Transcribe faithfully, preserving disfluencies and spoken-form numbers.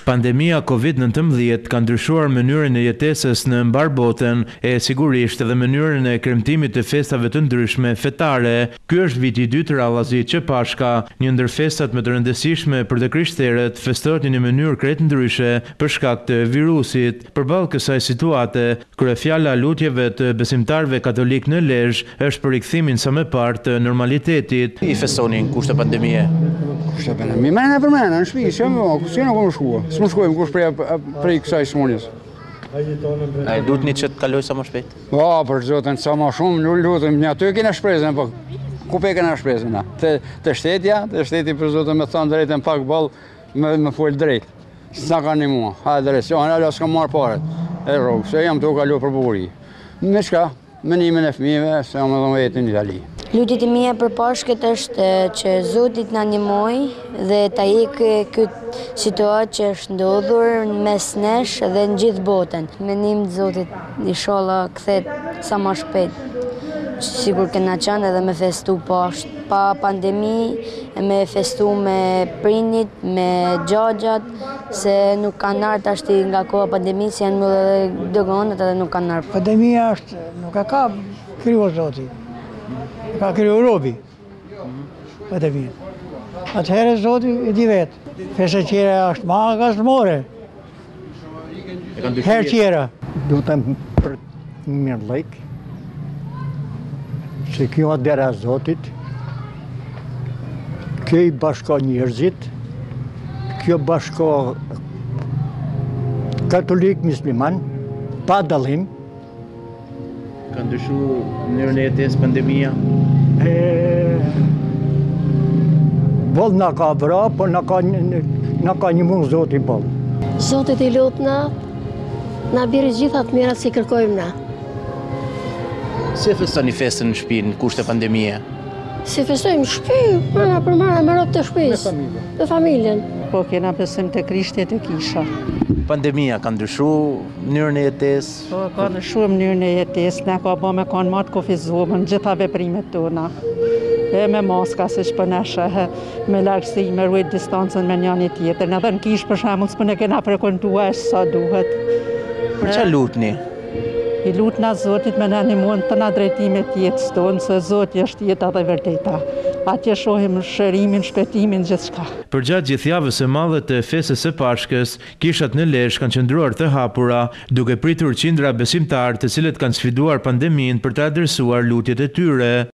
Pandemia Covid nëntëmbëdhjetë ka ndryshuar mënyrën e jetesës në mbar botën e sigurisht edhe mënyrën e kremtimit të festave të ndryshme fetare. Ky është viti i dytë radhazi që Pashka, një ndër festat më të rëndësishme për të krishterët, festohet në një mënyrë krejt ndryshe për shkak të virusit. Përballë kësaj situate, kryefjala lutjeve të besimtarëve katolik në Lezhë është për rikthimin sa më parë të normalitetit. I festonin kushte pandemie? Kushte pandemie? Më në përmendën në shtëpi, s'e më, s'e në kom shkuar. S'më shkojmë kush prej prej kësaj smunjes. A e dutni që të kaloj sa më shpejt? Po, për zotin, sa më shumë, lu lutem, ne aty kena shpresën, po ku pe kena shpresën na? Te te shtetja, te shteti për zotin më thon drejtën pak ball, më më fol drejt. S'na kanë mua. Ha drejt, jo, ana s'kam marr parë. E rrog, se jam të kalu për bukuri. Me çka? Menimin e fëmijëve, se jam edhe vetë në Itali. Lutjet e mia për Pashkët është që Zoti na ndihmoj dhe ta ikë këtë situatë që është ndodhur mes nesh dhe në gjithë botën. Mendim të Zotit inshallah kthehet sa më shpejt. Sigur kena qenë edhe me festu poshtë, pa pandemi, me festu me prinit, me gjagjat, se nuk kanë ardhur tash nga koha pandemisë, janë edhe dogonat edhe nuk kanë ardhur. Pandemia është, nuk e ka kriju Zoti. Ka kriju robi. Pandemia. Atëherë Zoti i di vetë. Fesë tjera është ma gazmore. Herë tjera. Lutem për mirë lejk, se kjo a dera Zotit, kjo i bashko njerëzit, kjo bashko katolik musliman, pa dallim. Ka ndryshu mënyrën e jetesë pandemia? Boll na ka vra, po na ka na ka një mund Zoti boll. Zotit i lutna, na bjerë gjitha të mirat si kërkojmë na. Si e festoni festën në shtëpi në kushte pandemie? Si festojmë në shtëpi, mëna për mëna me rob të shtëpisë, me familjen. Po kena besim të Krishtit e kisha. Pandemia ka ndryshu mënyrën e jetesë? Po ka ndryshu mënyrën e jetesë, ne ka bë me kanë matë kufizuar në gjitha veprimet tona. E me maska, se që përneshe, me largësi, me ruajt distancën me njëni tjetër. Në dhe në kishë për shemull, s'për ne kena frekuentua e sa duhet. Për që lutni? I lutna Zotit me në një mund të na drejtimet jetës tonë, se Zotit është jeta dhe vërteta. Atje shohim shërimin, shpetimin, gjithë shka. Përgjatë gjithë javës së madhe të festës së Pashkës, kishat në Lezhë kanë qëndruar të hapura, duke pritur qindra besimtarë të cilët kanë sfiduar pandeminë për të adresuar lutjet e tyre.